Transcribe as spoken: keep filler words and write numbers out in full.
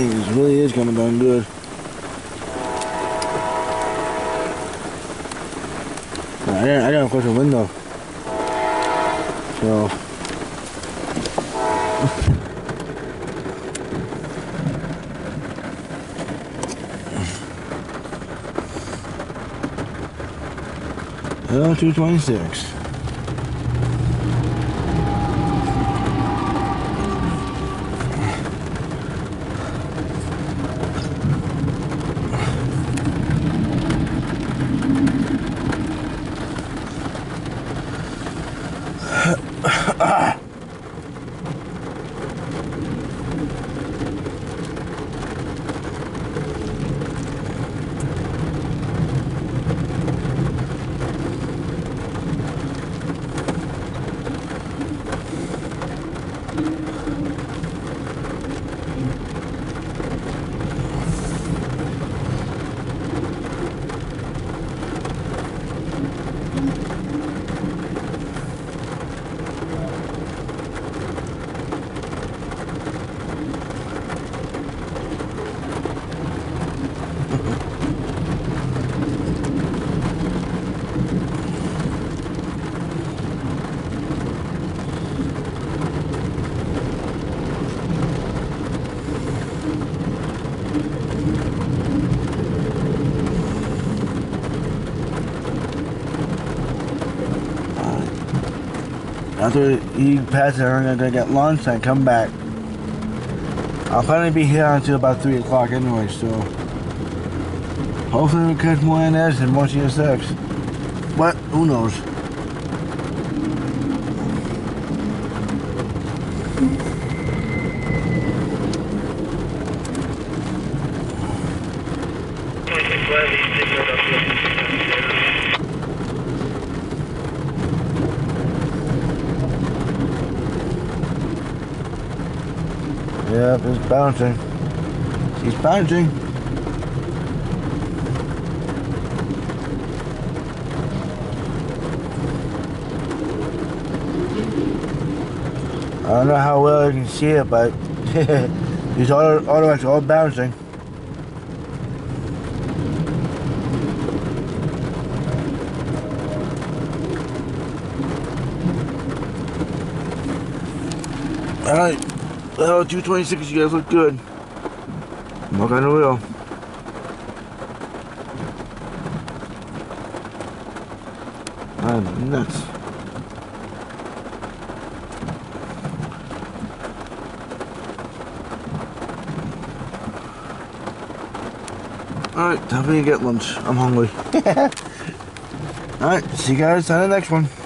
Dang, this really is coming down good. I gotta, I gotta close the window. So. L two twenty-six. After he passes, I'm gonna get lunch and come back. I'll probably be here until about three o'clock anyway, so hopefully we catch more N S and more C S X. But who knows? Yep, it's bouncing. He's bouncing. I don't know how well you can see it, but he's all, all, all, all bouncing. Alright. L two twenty-six, you guys look good. Look on the wheel. I'm nuts. Alright, time for me to get lunch. I'm hungry. Alright, see you guys on the next one.